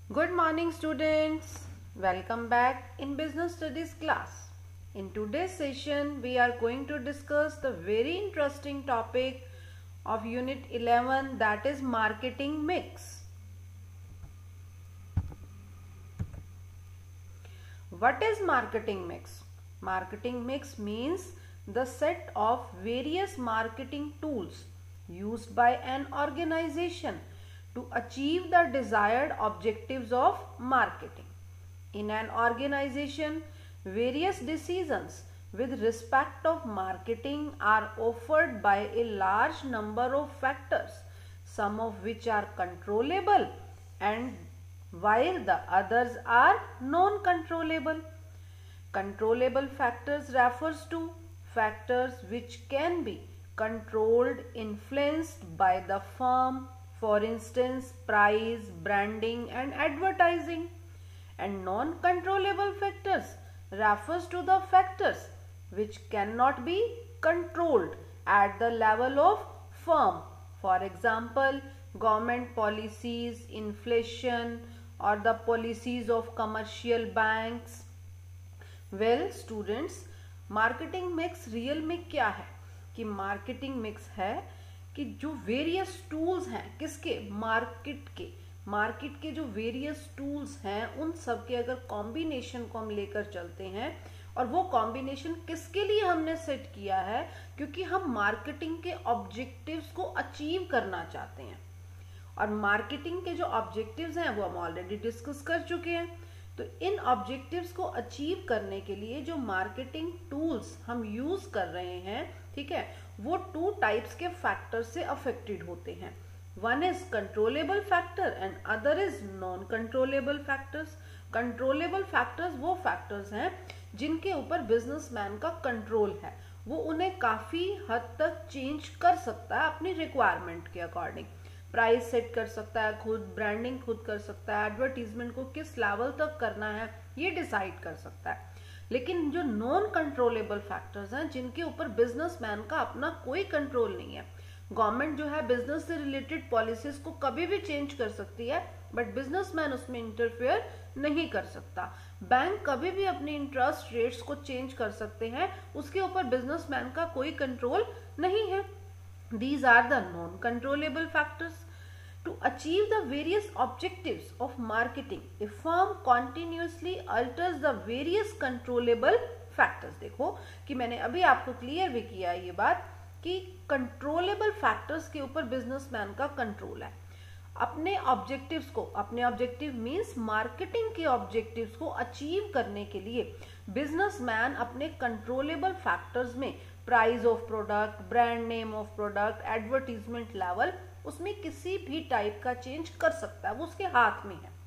Good morning students. Welcome back in business studies class. In today's session we are going to discuss the very interesting topic of unit 11, that is marketing mix. What is marketing mix? Marketing mix means the set of various marketing tools used by an organization to achieve the desired objectives of marketing. In an organization, various decisions with respect of marketing are offered by a large number of factors, some of which are controllable and while the others are non-controllable. Controllable factors refers to factors which can be controlled, influenced by the firm, for instance, price, branding and advertising. And non-controllable factors refers to the factors which cannot be controlled at the level of firm. For example, government policies, inflation or the policies of commercial banks. Well students, marketing mix real में क्या है कि marketing mix है कि जो various tools हैं किसके, market के जो वेरियस टूल्स हैं उन सब के अगर कॉम्बिनेशन को हम लेकर चलते हैं, और वो कॉम्बिनेशन किसके लिए हमने सेट किया है, क्योंकि हम मार्केटिंग के ऑब्जेक्टिव्स को अचीव करना चाहते हैं। और मार्केटिंग के जो ऑब्जेक्टिव्स हैं वो हम ऑलरेडी डिस्कस कर चुके हैं। तो इन ऑब्जेक्टिव्स को अचीव करने के लिए जो मार्केटिंग टूल्स हम यूज कर रहे हैं, ठीक है, वो टू टाइप्स के फैक्टर से अफेक्टेड होते हैं। One is controllable factor and other is non controllable factors. Controllable factors वो फैक्टर्स हैं जिनके ऊपर बिजनेसमैन का कंट्रोल है, वो उन्हें काफी हद तक चेंज कर सकता है अपनी रिक्वायरमेंट के अकॉर्डिंग। प्राइस सेट कर सकता है खुद, ब्रांडिंग खुद कर सकता है, एडवर्टीजमेंट को किस लेवल तक करना है ये डिसाइड कर सकता है। लेकिन जो नॉन कंट्रोलेबल फैक्टर्स हैं जिनके ऊपर बिजनेसमैन का अपना कोई कंट्रोल नहीं है, गवर्नमेंट जो है बिजनेस से रिलेटेड पॉलिसीज को कभी भी चेंज कर सकती है बट बिजनेसमैन उसमें इंटरफेयर नहीं कर सकता। बैंक कभी भी अपने इंटरेस्ट रेट्स को चेंज कर सकते हैं, उसके ऊपर बिजनेसमैन का कोई कंट्रोल नहीं है। These are the non-controllable factors. To achieve the various objectives of marketing, a firm continuously alters the various controllable factors. देखो कि मैंने अभी आपको क्लियर भी किया ये बात कि कंट्रोलेबल फैक्टर्स के ऊपर बिजनेसमैन का कंट्रोल है। अपने ऑब्जेक्टिव्स को, अपने ऑब्जेक्टिव मींस मार्केटिंग के ऑब्जेक्टिव्स को अचीव करने के लिए बिजनेसमैन अपने कंट्रोलेबल फैक्टर्स में price of product, brand name of product, advertisement level, उसमें किसी भी टाइप का चेंज कर सकता है, वो उसके हाथ में है।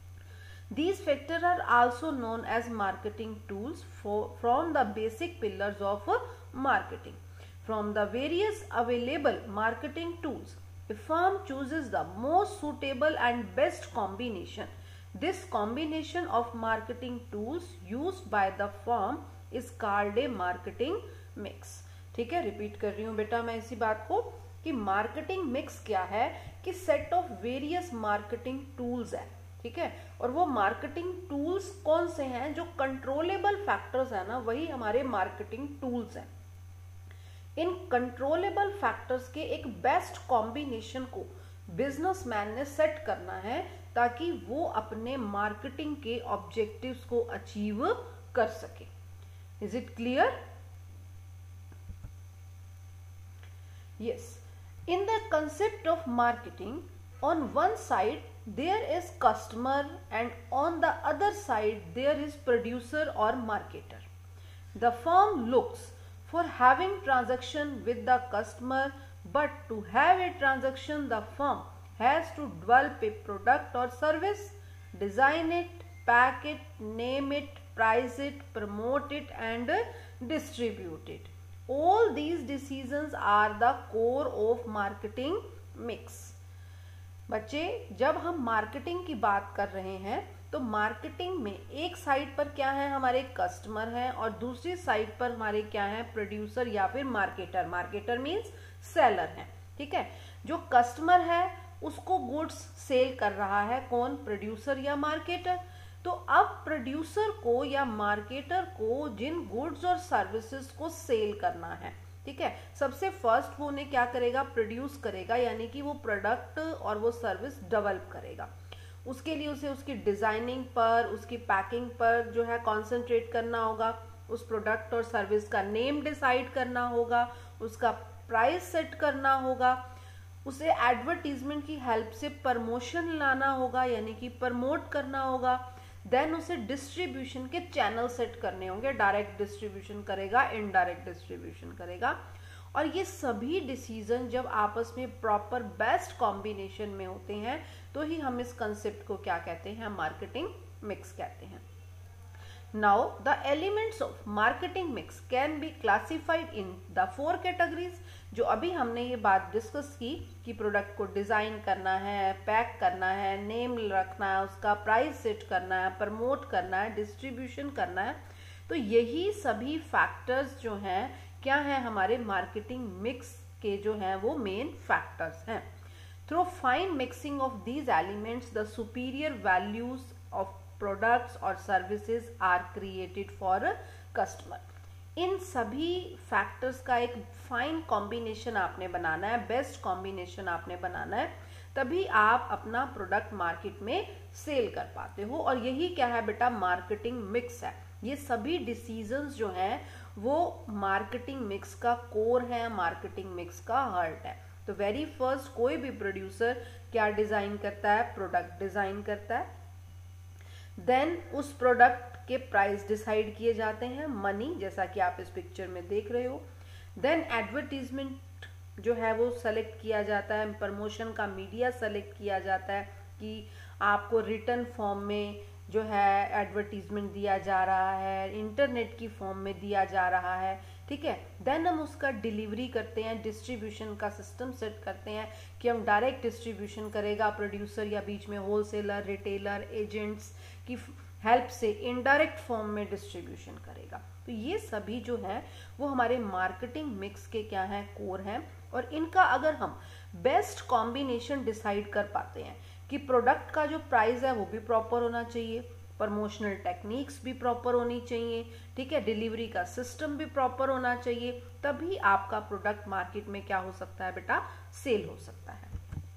These factors are also known as marketing tools from the basic pillars of marketing. From the various available marketing tools, a firm chooses the most suitable and best combination. This combination of marketing tools used by the firm is called a marketing mix. ठीक है, repeat कर रही हूं बेटा मैं इसी बात को कि मार्केटिंग मिक्स क्या है कि set of various marketing tools है, ठीक है, और वो मार्केटिंग टूल्स कौन से हैं, जो कंट्रोलेबल फैक्टर्स है ना, वही हमारे मार्केटिंग टूल्स हैं। इन कंट्रोलेबल फैक्टर्स के एक बेस्ट कॉम्बिनेशन को बिजनेसमैन ने सेट करना है ताकि वो अपने मार्केटिंग के ऑब्जेक्टिव्स को अचीव कर सके। Is it clear? Yes, in the concept of marketing, on one side there is customer and on the other side there is producer or marketer. The firm looks for having transaction with the customer, but to have a transaction the firm has to develop a product or service, design it, pack it, name it, price it, promote it and distribute it. All these decisions are the core of marketing mix. बच्चे जब हम marketing की बात कर रहे हैं तो marketing में एक साइड पर क्या है, हमारे कस्टमर हैं और दूसरी साइड पर हमारे क्या है, प्रोड्यूसर या फिर मार्केटर। मार्केटर मीन्स सेलर है, ठीक है। जो कस्टमर है उसको गुड्स सेल कर रहा है कौन, प्रोड्यूसर या मार्केटर। तो अब प्रोड्यूसर को या मार्केटर को जिन गुड्स और सर्विसेज को सेल करना है, ठीक है, सबसे फर्स्ट वो उन्हें क्या करेगा, प्रोड्यूस करेगा, यानी कि वो प्रोडक्ट और वो सर्विस डेवलप करेगा। उसके लिए उसे उसकी डिजाइनिंग पर, उसकी पैकिंग पर जो है कंसंट्रेट करना होगा, उस प्रोडक्ट और सर्विस का नेम डिसाइड करना होगा, उसका प्राइस सेट करना होगा, उसे एडवर्टीजमेंट की हेल्प से प्रमोशन लाना होगा, यानी कि प्रमोट करना होगा। देन उसे डिस्ट्रीब्यूशन के चैनल सेट करने होंगे, डायरेक्ट डिस्ट्रीब्यूशन करेगा, इनडायरेक्ट डिस्ट्रीब्यूशन करेगा। और ये सभी डिसीजन जब आपस में प्रॉपर बेस्ट कॉम्बिनेशन में होते हैं तो ही हम इस कंसेप्ट को क्या कहते हैं, मार्केटिंग मिक्स कहते हैं। Now the elements of marketing mix can be classified in the 4 categories। जो अभी हमने ये बात डिस्कस की कि प्रोडक्ट को डिजाइन करना है, पैक करना है, नेम रखना है, उसका प्राइस सेट करना है, प्रमोट करना है, डिस्ट्रीब्यूशन करना है, तो यही सभी फैक्टर्स जो हैं क्या हैं, हमारे मार्केटिंग मिक्स के जो हैं वो मेन फैक्टर्स हैं। Through fine mixing of these elements the superior values of products और services are created for customer. इन सभी फैक्टर्स का एक फाइन कॉम्बिनेशन आपने बनाना है, बेस्ट कॉम्बिनेशन आपने बनाना है, तभी आप अपना प्रोडक्ट मार्केट में सेल कर पाते हो। और यही क्या है बेटा, मार्केटिंग मिक्स है। ये सभी डिसीजंस जो हैं वो मार्केटिंग मिक्स का कोर है, मार्केटिंग मिक्स का हार्ट है। तो वेरी फर्स्ट कोई भी प्रोड्यूसर क्या डिजाइन करता है, प्रोडक्ट डिजाइन करता है, देन उस प्रोडक्ट के प्राइस डिसाइड किए जाते हैं, मनी, जैसा कि आप इस पिक्चर में देख रहे हो, देन एडवर्टीजमेंट जो है वो सेलेक्ट किया जाता है, प्रमोशन का मीडिया सेलेक्ट किया जाता है कि आपको रिटर्न फॉर्म में जो है एडवर्टीजमेंट दिया जा रहा है, इंटरनेट की फॉर्म में दिया जा रहा है, ठीक है। देन हम उसका डिलीवरी करते हैं, डिस्ट्रीब्यूशन का सिस्टम सेट करते हैं कि हम डायरेक्ट डिस्ट्रीब्यूशन करेगा प्रोड्यूसर या बीच में होलसेलर, रिटेलर, एजेंट्स की हेल्प से इनडायरेक्ट फॉर्म में डिस्ट्रीब्यूशन करेगा। तो ये सभी जो है वो हमारे मार्केटिंग मिक्स के क्या हैं, कोर हैं। और इनका अगर हम बेस्ट कॉम्बिनेशन डिसाइड कर पाते हैं कि प्रोडक्ट का जो प्राइस है वो भी प्रॉपर होना चाहिए, प्रमोशनल टेक्निक्स भी प्रॉपर होनी चाहिए, ठीक है, डिलीवरी का सिस्टम भी प्रॉपर होना चाहिए, तभी आपका प्रोडक्ट मार्केट में क्या हो सकता है बेटा, सेल हो सकता है।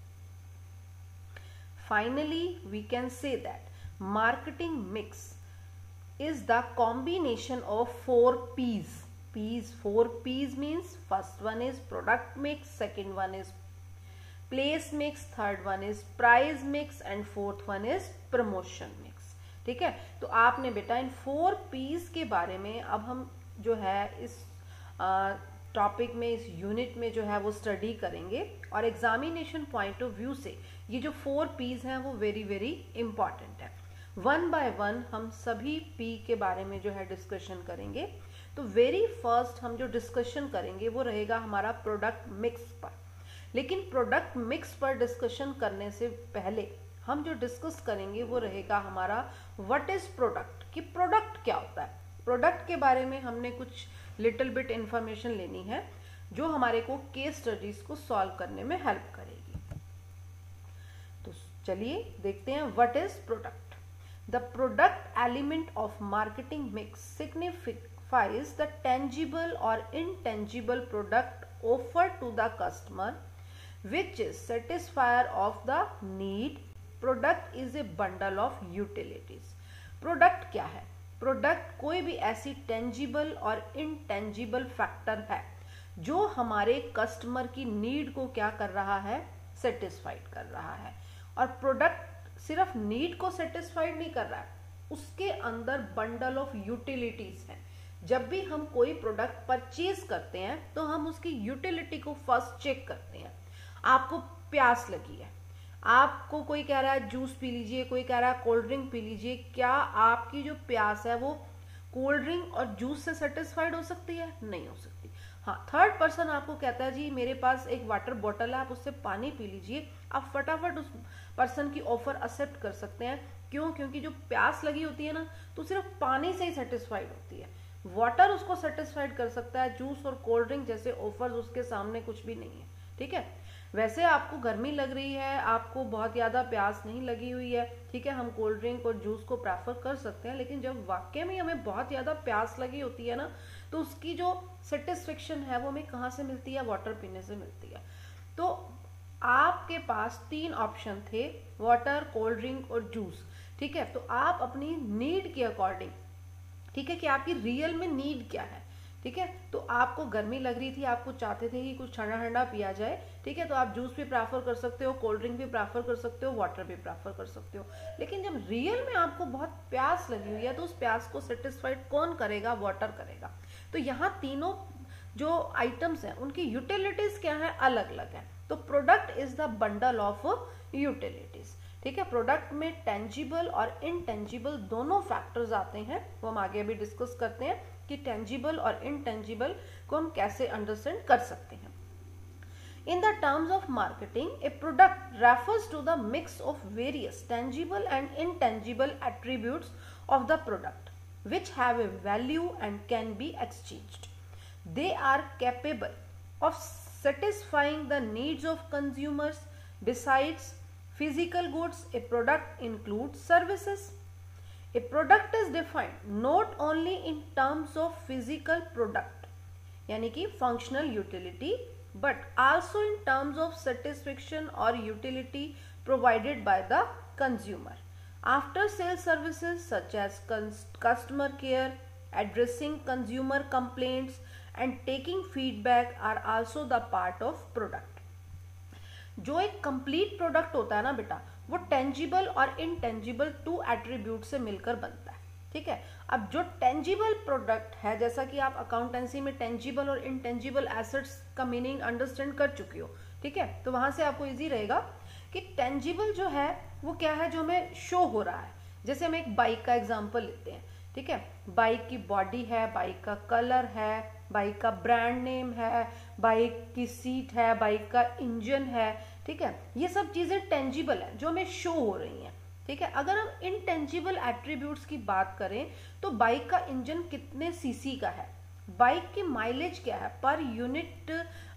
Finally we can say that marketing mix is the combination of 4 P's. 4 P's means first one is product mix, second one is place mix, third one is price mix and fourth one is promotion mix। ठीक है, तो आपने बेटा इन 4 P's के बारे में अब हम जो है इस टॉपिक में, इस यूनिट में जो है वो स्टडी करेंगे। और एग्जामिनेशन पॉइंट ऑफ व्यू से ये जो 4 P's हैं वो वेरी वेरी इंपॉर्टेंट है। वन बाय वन हम सभी P के बारे में जो है डिस्कशन करेंगे। तो वेरी फर्स्ट हम जो डिस्कशन करेंगे वो रहेगा हमारा प्रोडक्ट मिक्स पर। लेकिन प्रोडक्ट मिक्स पर डिस्कशन करने से पहले हम जो डिस्कस करेंगे वो रहेगा हमारा व्हाट इज प्रोडक्ट, कि प्रोडक्ट क्या होता है। प्रोडक्ट के बारे में हमने कुछ लिटिल बिट इंफॉर्मेशन लेनी है जो हमारे को केस स्टडीज को सॉल्व करने में हेल्प करेगी। तो चलिए देखते हैं what is product. The product element of marketing mix signifies the tangible or intangible product offered to the customer which is satisfier of the need. Product is a bundle of utilities. Product क्या है? Product कोई भी ऐसी tangible और intangible factor है जो हमारे customer की नीड को क्या कर रहा है, सेटिस्फाइड कर रहा है। और प्रोडक्ट सिर्फ नीड को सेटिस्फाइड नहीं कर रहा है, उसके अंदर बंडल ऑफ यूटिलिटीज हैं। जब भी हम कोई प्रोडक्ट परचेज करते हैं तो हम उसकी यूटिलिटी को फर्स्ट चेक करते हैं। आपको प्यास लगी है, आपको कोई कह रहा है जूस पी लीजिए, कोई कह रहा है कोल्ड ड्रिंक पी लीजिए, क्या आपकी जो प्यास है वो कोल्ड ड्रिंक और जूस से सेटिस्फाइड हो सकती है? नहीं हो सकती। हाँ, थर्ड पर्सन आपको कहता है जी मेरे पास एक वाटर बॉटल है, आप उससे पानी पी लीजिए, आप फटाफट उस पर्सन की ऑफर एक्सेप्ट कर सकते हैं। क्यों? क्योंकि जो प्यास लगी होती है ना तो सिर्फ पानी से ही सेटिस्फाइड होती है, वाटर उसको सेटिस्फाइड कर सकता है, जूस और कोल्ड ड्रिंक जैसे ऑफर्स उसके सामने कुछ भी नहीं है। ठीक है, वैसे आपको गर्मी लग रही है, आपको बहुत ज़्यादा प्यास नहीं लगी हुई है, ठीक है, हम कोल्ड ड्रिंक और जूस को प्रेफर कर सकते हैं, लेकिन जब वाकई में हमें बहुत ज़्यादा प्यास लगी होती है ना, तो उसकी जो सेटिस्फेक्शन है वो हमें कहाँ से मिलती है? वाटर पीने से मिलती है। तो आपके पास 3 ऑप्शन थे, वाटर, कोल्ड ड्रिंक और जूस, ठीक है। तो आप अपनी नीड के अकॉर्डिंग, ठीक है, कि आपकी रियल में नीड क्या है, ठीक है, तो आपको गर्मी लग रही थी, आपको चाहते थे कि कुछ ठंडा ठंडा पिया जाए, ठीक है, तो आप जूस भी प्रेफर कर सकते हो, कोल्ड ड्रिंक भी प्रेफर कर सकते हो, वाटर भी प्रेफर कर सकते हो। लेकिन जब रियल में आपको बहुत प्यास लगी हुई है तो उस प्यास को सेटिस्फाइड कौन करेगा? वाटर करेगा। तो यहाँ तीनों जो आइटम्स हैं उनकी यूटिलिटीज क्या है? अलग अलग है। तो product is the bundle of utilities, ठीक है। प्रोडक्ट में टेंजिबल और इनटेंजिबल दोनों फैक्टर्स आते हैं, वो हम आगे अभी डिस्कस करते हैं कि टेंजिबल और इनटेंजिबल को हम कैसे अंडरस्टैंड कर सकते हैं। In the terms of marketing, a product refers to the mix of various tangible and intangible attributes of the product, which have a value and can be exchanged. They are capable of satisfying the needs of consumers. Besides physical goods, a product includes services. A product is defined not only in terms of physical product, यानी कि functional utility, but also in terms of satisfaction or utility provided by the consumer. After sale services such as customer care, addressing consumer complaints and taking feedback are also the part of product. जो एक complete product होता है ना बेटा, वो tangible और intangible 2 attribute से मिलकर बनता है, ठीक है। अब जो टेंजिबल प्रोडक्ट है, जैसा कि आप अकाउंटेंसी में टेंजिबल और इनटेंजिबल एसेट्स का मीनिंग अंडरस्टैंड कर चुकी हो, ठीक है, तो वहां से आपको इजी रहेगा कि टेंजिबल जो है वो क्या है, जो हमें शो हो रहा है। जैसे हम एक बाइक का एग्जाम्पल लेते हैं, ठीक है, बाइक की बॉडी है, बाइक का कलर है, बाइक का ब्रांड नेम है, बाइक की सीट है, बाइक का इंजन है, ठीक है, ये सब चीजें टेंजिबल है जो हमें शो हो रही हैं, ठीक है। अगर हम इनटेंजिबल एट्रीब्यूट्स की बात करें तो बाइक का इंजन कितने सीसी का है, बाइक की माइलेज क्या है, पर यूनिट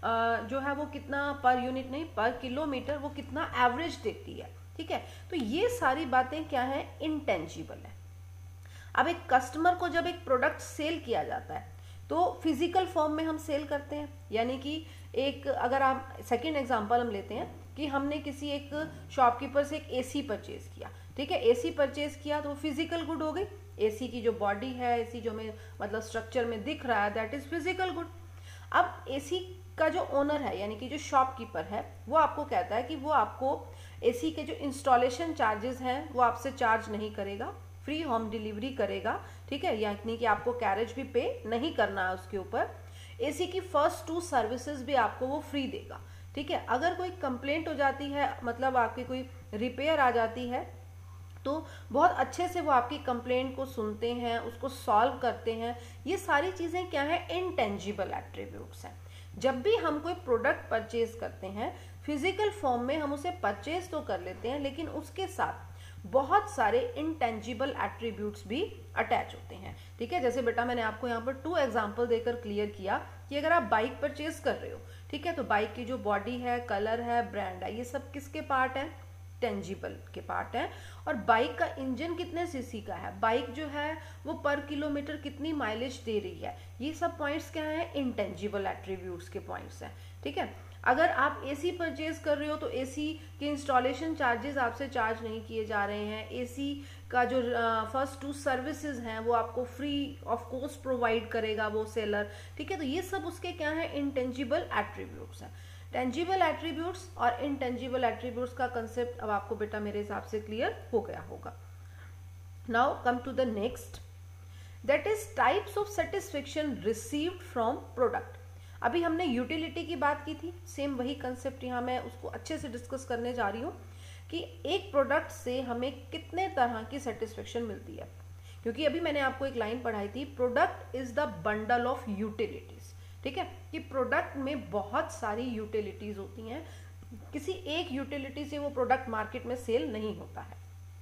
जो है वो कितना, पर यूनिट नहीं पर किलोमीटर वो कितना एवरेज देती है, ठीक है। तो ये सारी बातें क्या है, इनटेंजिबल है। अब एक कस्टमर को जब एक प्रोडक्ट सेल किया जाता है तो फिजिकल फॉर्म में हम सेल करते हैं, यानी कि एक, अगर आप सेकंड एग्जांपल हम लेते हैं कि हमने किसी एक शॉपकीपर से एक एसी परचेज किया, ठीक है, एसी परचेज किया तो वो फिजिकल गुड हो गई। एसी की जो बॉडी है, एसी जो हमें मतलब स्ट्रक्चर में दिख रहा है, दैट इज फिजिकल गुड। अब एसी का जो ओनर है यानी कि जो शॉपकीपर है वो आपको कहता है कि वो आपको एसी के जो इंस्टॉलेशन चार्जेस हैं वो आपसे चार्ज नहीं करेगा, फ्री होम डिलीवरी करेगा, ठीक है, यानी कि आपको कैरेज भी पे नहीं करना है उसके ऊपर। एसी की फर्स्ट 2 सर्विसेज भी आपको वो फ्री देगा, ठीक है। अगर कोई कंप्लेंट हो जाती है, मतलब आपकी कोई रिपेयर आ जाती है, तो बहुत अच्छे से वो आपकी कंप्लेंट को सुनते हैं, उसको सॉल्व करते हैं। ये सारी चीजें क्या है, इनटेंजिबल एट्रीब्यूट्स हैं। जब भी हम कोई प्रोडक्ट परचेज करते हैं फिजिकल फॉर्म में, हम उसे परचेज तो कर लेते हैं, लेकिन उसके साथ बहुत सारे इनटेंजिबल एट्रीब्यूट्स भी अटैच होते हैं, ठीक है। जैसे बेटा मैंने आपको यहाँ पर 2 एग्जांपल देकर क्लियर किया कि अगर आप बाइक परचेज कर रहे हो, ठीक है, तो बाइक की जो बॉडी है, कलर है, ब्रांड है, ये सब किसके पार्ट है, टेंजिबल के पार्ट है। और बाइक का इंजन कितने सीसी का है, बाइक जो है वो पर किलोमीटर कितनी माइलेज दे रही है, ये सब पॉइंट्स क्या है, इनटेंजिबल एट्रीब्यूट्स के पॉइंट्स हैं, ठीक है। अगर आप एसी परचेज कर रहे हो तो एसी के इंस्टॉलेशन चार्जेस आपसे चार्ज नहीं किए जा रहे हैं, एसी का जो फर्स्ट 2 सर्विसेज हैं वो आपको फ्री ऑफ कॉस्ट प्रोवाइड करेगा वो सेलर, ठीक है। तो ये सब उसके क्या है, इनटेंजिबल एट्रीब्यूट्स हैं। टेंजिबल एट्रीब्यूट्स और इनटेंजिबल एट्रीब्यूट्स का कंसेप्ट अब आपको बेटा मेरे हिसाब से क्लियर हो गया होगा। Now come to the next, that is types of satisfaction received from product. अभी हमने यूटिलिटी की बात की थी, सेम वही कंसेप्ट यहाँ मैं उसको अच्छे से डिस्कस करने जा रही हूँ कि एक प्रोडक्ट से हमें कितने तरह की सेटिस्फेक्शन मिलती है। क्योंकि अभी मैंने आपको एक लाइन पढ़ाई थी, product is the bundle of utilities, ठीक है, कि प्रोडक्ट में बहुत सारी यूटिलिटीज होती हैं, किसी एक यूटिलिटी से वो प्रोडक्ट मार्केट में सेल नहीं होता है।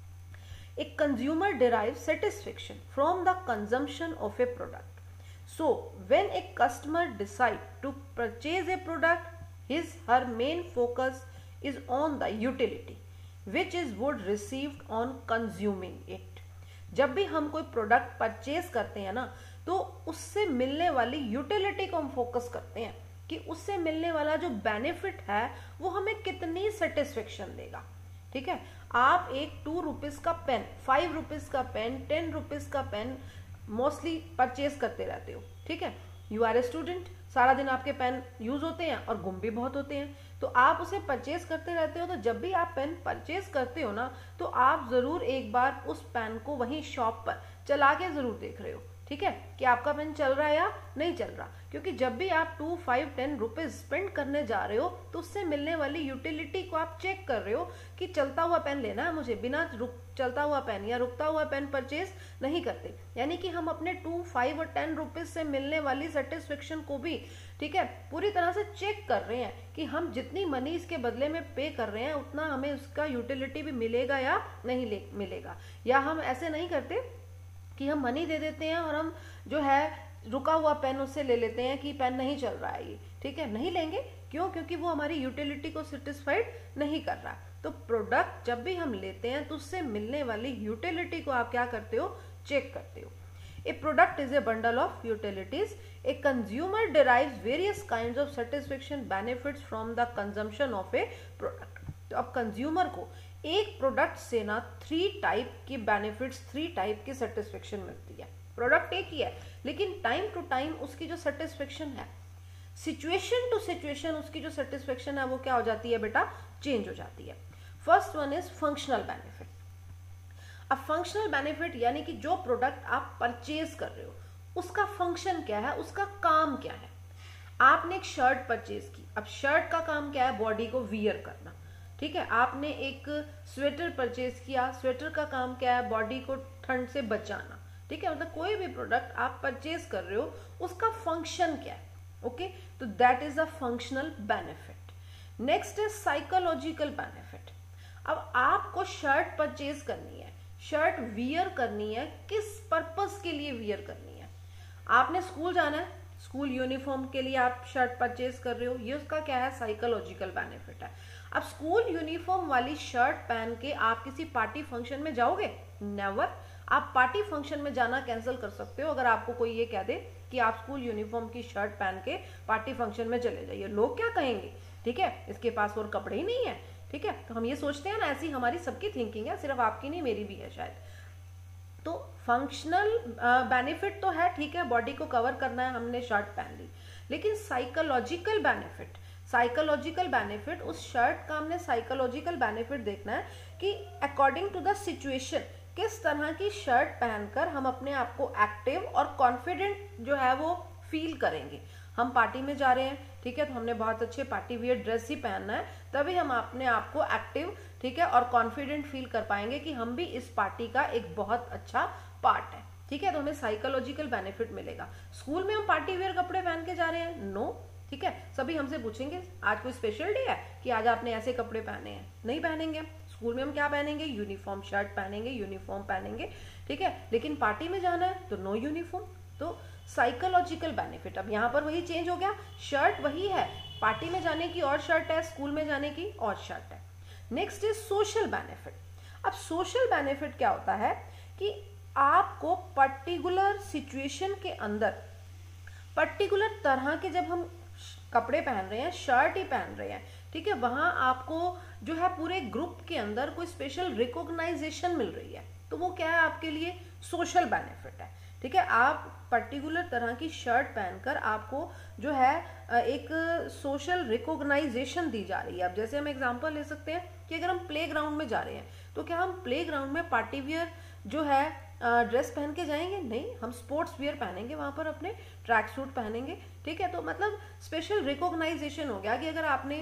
एक consumer derive satisfaction from the consumption of a product. So when a customer decide to purchase a product, his her main focus is on the utility which is would received on consuming it. जब भी हम कोई product purchase करते हैं ना, तो उससे मिलने वाली यूटिलिटी को हम फोकस करते हैं कि उससे मिलने वाला जो बेनिफिट है वो हमें कितनी सेटिस्फेक्शन देगा। ठीक है, आप एक 2 रुपीज का पेन, 5 रुपीज का पेन, 10 रुपीज का पेन मोस्टली परचेज करते रहते हो। ठीक है, यू आर ए स्टूडेंट, सारा दिन आपके पेन यूज होते हैं और गुम भी बहुत होते हैं, तो आप उसे परचेज करते रहते हो। तो जब भी आप पेन परचेज करते हो ना, तो आप जरूर एक बार उस पेन को वहीं शॉप पर चला के जरूर देख रहे हो। ठीक है, कि आपका पेन चल रहा है या नहीं चल रहा, क्योंकि जब भी आप 2, 5, 10 रुपीज स्पेंड करने जा रहे हो तो उससे मिलने वाली यूटिलिटी को आप चेक कर रहे हो कि चलता हुआ पेन लेना है मुझे, बिना चलता हुआ पेन या रुकता हुआ पेन परचेज नहीं करते। यानी कि हम अपने 2, 5 और 10 रुपीज से मिलने वाली सेटिस्फेक्शन को भी, ठीक है, पूरी तरह से चेक कर रहे हैं कि हम जितनी मनी इसके बदले में पे कर रहे हैं उतना हमें उसका यूटिलिटी भी मिलेगा या नहीं मिलेगा। या हम ऐसे नहीं करते कि हम मनी दे देते हैं और हम जो है रुका हुआ पेन उससे ले लेते हैं कि पेन नहीं चल रहा है ये। ठीक है, नहीं लेंगे, क्यों? क्योंकि वो हमारी यूटिलिटी को सेटिस्फाइड नहीं कर रहा। तो प्रोडक्ट जब भी हम लेते हैं तो उससे मिलने वाली यूटिलिटी को आप क्या करते हो? चेक करते हो। A product is a bundle of utilities. A consumer derives various kinds of satisfaction benefits from the consumption of a product. तो अब कंज्यूमर को एक प्रोडक्ट से ना 3 टाइप की बेनिफिट्स, 3 टाइप की सेटिस्फेक्शन मिलती है। प्रोडक्ट एक ही है, लेकिन टाइम टू टाइम उसकी जो सेटिस्फेक्शन है, सिचुएशन टू सिचुएशन उसकी जो सेटिस्फेक्शन है वो क्या हो जाती है बेटा? चेंज हो जाती है। First one is functional benefit. अब फंक्शनल बेनिफिट यानी कि जो प्रोडक्ट आप परचेज कर रहे हो उसका फंक्शन क्या है, उसका काम क्या है। आपने एक शर्ट परचेज की, अब शर्ट का काम क्या है? बॉडी को वियर करना। ठीक है, आपने एक स्वेटर परचेज किया, स्वेटर का काम क्या है? बॉडी को ठंड से बचाना। ठीक है, मतलब कोई भी प्रोडक्ट आप परचेज कर रहे हो उसका फंक्शन क्या है। ओके, तो that is a functional benefit. Next is psychological benefit. अब आपको शर्ट परचेज करनी है, शर्ट वियर करनी है, किस पर्पस के लिए वियर करनी है? आपने स्कूल जाना है, स्कूल यूनिफॉर्म के लिए आप शर्ट परचेज कर रहे हो, ये उसका क्या है? साइकोलॉजिकल बेनिफिट है। अब स्कूल यूनिफॉर्म वाली शर्ट पहन के आप किसी पार्टी फंक्शन में जाओगे? नेवर। आप पार्टी फंक्शन में जाना कैंसिल कर सकते हो अगर आपको कोई ये कह दे कि आप स्कूल यूनिफॉर्म की शर्ट पहन के पार्टी फंक्शन में चले जाइए। लोग क्या कहेंगे? ठीक है, इसके पास और कपड़े ही नहीं है। ठीक है, तो हम ये सोचते हैं ना, ऐसी हमारी सबकी थिंकिंग है, सिर्फ आपकी नहीं, मेरी भी है शायद। तो फंक्शनल बेनिफिट तो है, ठीक है, बॉडी को कवर करना है, हमने शर्ट पहन ली। लेकिन साइकोलॉजिकल बेनिफिट, साइकोलॉजिकल बेनिफिट, उस शर्ट का हमने साइकोलॉजिकल बेनिफिट देखना है कि अकॉर्डिंग टू द सिचुएशन किस तरह की शर्ट पहनकर हम अपने आप को एक्टिव और कॉन्फिडेंट जो है वो फील करेंगे। हम पार्टी में जा रहे हैं, ठीक है, तो हमने बहुत अच्छे पार्टी वियर ड्रेस ही पहनना है, तभी हम अपने आप को एक्टिव, ठीक है, और कॉन्फिडेंट फील कर पाएंगे कि हम भी इस पार्टी का एक बहुत अच्छा पार्ट है। ठीक है, तो हमें साइकोलॉजिकल बेनिफिट मिलेगा। स्कूल में हम पार्टी वियर कपड़े पहन के जा रहे हैं? नो। ठीक है, सभी हमसे पूछेंगे आज कोई स्पेशल डे है कि आज आपने ऐसे कपड़े पहने हैं? नहीं पहनेंगे। स्कूल में हम क्या पहनेंगे? यूनिफॉर्म शर्ट पहनेंगे, यूनिफॉर्म पहनेंगे। ठीक है, लेकिन पार्टी में जाना है तो नो यूनिफॉर्म। तो साइकोलॉजिकल बेनिफिट, अब यहाँ पर वही चेंज हो गया, शर्ट वही है, पार्टी में जाने की और शर्ट है, स्कूल में जाने की और शर्ट है। Next is social benefit. अब सोशल बेनिफिट क्या होता है कि आपको पर्टिकुलर सिचुएशन के अंदर, पर्टिकुलर तरह के जब हम कपड़े पहन रहे हैं, शर्ट ही पहन रहे हैं, ठीक है, वहां आपको जो है पूरे ग्रुप के अंदर कोई स्पेशल रिकॉग्नाइजेशन मिल रही है, तो वो क्या है? आपके लिए सोशल बेनिफिट है। ठीक है, आप पर्टिकुलर तरह की शर्ट पहनकर आपको जो है एक सोशल रिकॉग्नाइजेशन दी जा रही है। अब जैसे हम एग्जांपल ले सकते हैं कि अगर हम प्ले ग्राउंड में जा रहे हैं, तो क्या हम प्ले ग्राउंड में पार्टी वियर जो है ड्रेस पहन के जाएंगे? नहीं, हम स्पोर्ट्स वियर पहनेंगे, वहां पर अपने ट्रैक सूट पहनेंगे। ठीक है, तो मतलब स्पेशल रिकॉग्नाइजेशन हो गया कि अगर आपने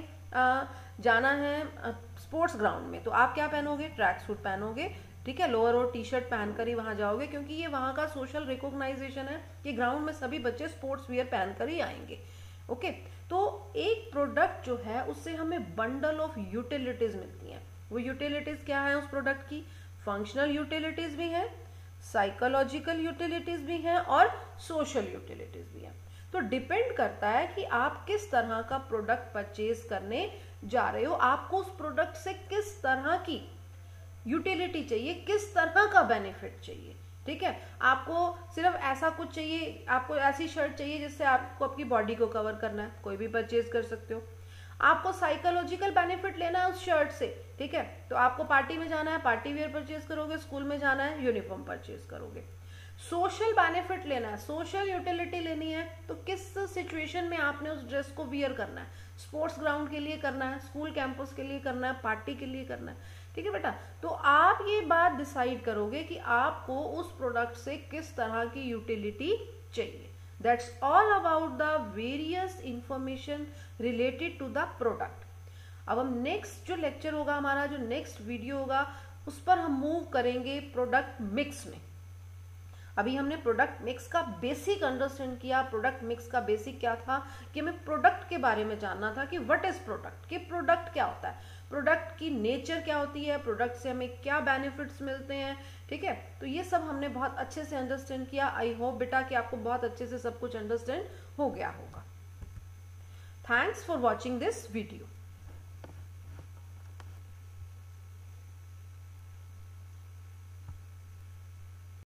जाना है स्पोर्ट्स ग्राउंड में तो आप क्या पहनोगे? Track suit पहनोगे। ठीक है, लोअर और टी शर्ट पहनकर ही वहां जाओगे, क्योंकि ये वहां का सोशल रिकॉग्नाइजेशन है कि ग्राउंड में सभी बच्चे स्पोर्ट्स वियर पहनकर ही आएंगे। ओके, तो एक प्रोडक्ट जो है उससे हमें बंडल ऑफ यूटिलिटीज मिलती हैं। वो यूटिलिटीज क्या है उस प्रोडक्ट की? फंक्शनल यूटिलिटीज भी है, साइकोलॉजिकल यूटिलिटीज भी हैं और सोशल यूटिलिटीज भी हैं। तो डिपेंड करता है कि आप किस तरह का प्रोडक्ट परचेज करने जा रहे हो, आपको उस प्रोडक्ट से किस तरह की यूटिलिटी चाहिए, किस तरह का बेनिफिट चाहिए। ठीक है, आपको सिर्फ ऐसा कुछ चाहिए, आपको ऐसी शर्ट चाहिए जिससे आपको आपकी बॉडी को कवर करना है, कोई भी परचेज कर सकते हो। आपको साइकोलॉजिकल बेनिफिट लेना है उस शर्ट से, ठीक है, तो आपको पार्टी में जाना है, पार्टी वेयर परचेज करोगे, स्कूल में जाना है, यूनिफॉर्म परचेज करोगे। सोशल बेनिफिट लेना है, सोशल यूटिलिटी लेनी है, तो किस सिचुएशन में आपने उस ड्रेस को वियर करना है, स्पोर्ट्स ग्राउंड के लिए करना है, स्कूल कैंपस के लिए करना है, पार्टी के लिए करना है। ठीक है बेटा, तो आप ये बात डिसाइड करोगे कि आपको उस प्रोडक्ट से किस तरह की यूटिलिटी चाहिए। That's all about the various information related to the product. अब हम नेक्स्ट जो लेक्चर होगा हमारा, जो नेक्स्ट वीडियो होगा, उस पर हम मूव करेंगे प्रोडक्ट मिक्स में। अभी हमने प्रोडक्ट मिक्स का बेसिक अंडरस्टैंड किया। प्रोडक्ट मिक्स का बेसिक क्या था कि हमें प्रोडक्ट के बारे में जानना था कि व्हाट इज प्रोडक्ट, कि प्रोडक्ट क्या होता है, प्रोडक्ट की नेचर क्या होती है, प्रोडक्ट से हमें क्या बेनिफिट्स मिलते हैं। ठीक है, तो ये सब हमने बहुत अच्छे से अंडरस्टैंड किया। आई होप बेटा कि आपको बहुत अच्छे से सब कुछ अंडरस्टैंड हो गया होगा। Thanks for watching this video.